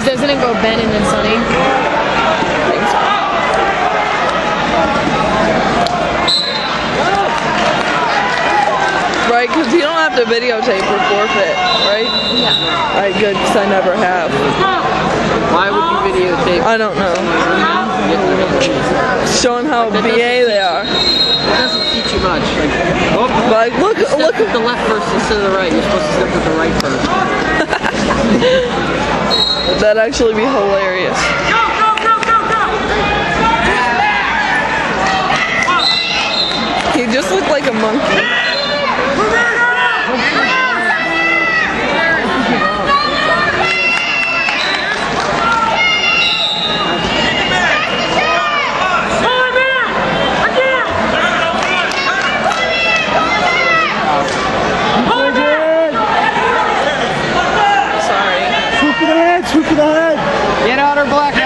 Because doesn't it go Ben and then Sunny? Right, because you don't have to videotape or forfeit, right? Yeah. Alright, good, because I never have. Why would you videotape? I don't know. Showing how BA they are. It doesn't teach you much. Like, look at the left first instead of the right. You're supposed to step with the right first. That'd actually be hilarious. He just looked like a monkey. Swoop to the head! Get out her black